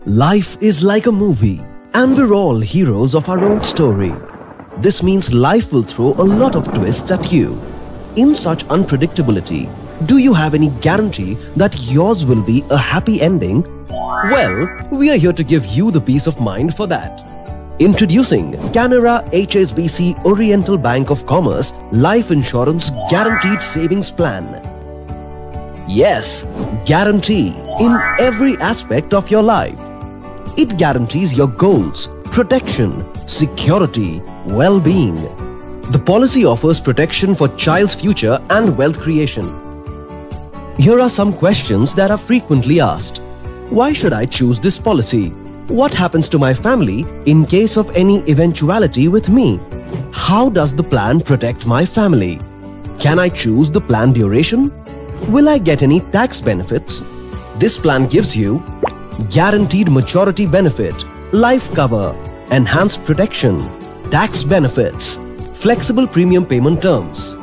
Life is like a movie, and we're all heroes of our own story. This means life will throw a lot of twists at you. In such unpredictability, do you have any guarantee that yours will be a happy ending? Well, we are here to give you the peace of mind for that. Introducing Canara HSBC Oriental Bank of Commerce Life Insurance Guaranteed Savings Plan. Yes, guarantee in every aspect of your life. It guarantees your goals, protection, security, well-being. The policy offers protection for child's future and wealth creation. Here are some questions that are frequently asked. Why should I choose this policy? What happens to my family in case of any eventuality with me? How does the plan protect my family? Can I choose the plan duration? Will I get any tax benefits? This plan gives you guaranteed maturity benefit, life cover, enhanced protection, tax benefits, flexible premium payment terms.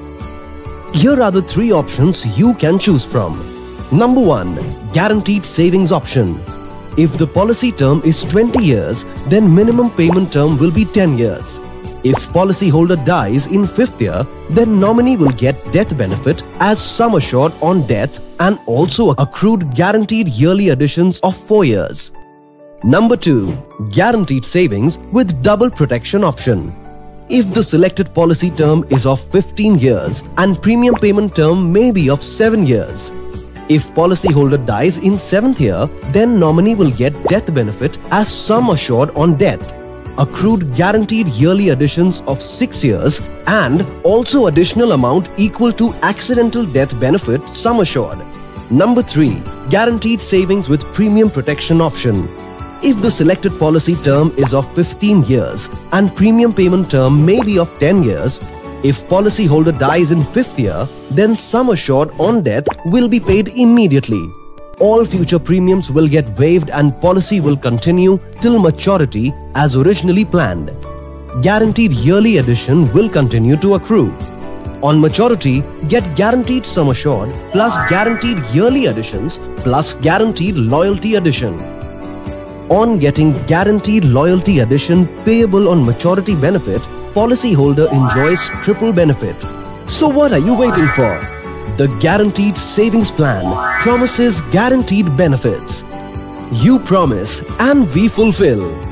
Here are the three options you can choose from. Number 1. Guaranteed savings option. If the policy term is 20 years, then minimum payment term will be 10 years. If policyholder dies in 5th year, then nominee will get death benefit as sum assured on death and also accrued guaranteed yearly additions of 4 years. Number 2. Guaranteed savings with double protection option. If the selected policy term is of 15 years and premium payment term may be of 7 years. If policyholder dies in 7th year, then nominee will get death benefit as sum assured on death, accrued guaranteed yearly additions of 6 years and also additional amount equal to accidental death benefit sum assured. Number 3. Guaranteed savings with premium protection option. If the selected policy term is of 15 years and premium payment term may be of 10 years, if policyholder dies in 5th year, then sum assured on death will be paid immediately. All future premiums will get waived and policy will continue till maturity as originally planned. Guaranteed yearly addition will continue to accrue. On maturity, get guaranteed sum assured plus guaranteed yearly additions plus guaranteed loyalty addition. On getting guaranteed loyalty addition payable on maturity benefit, policyholder enjoys triple benefit. So what are you waiting for? The Guaranteed Savings Plan promises guaranteed benefits. You promise and we fulfill.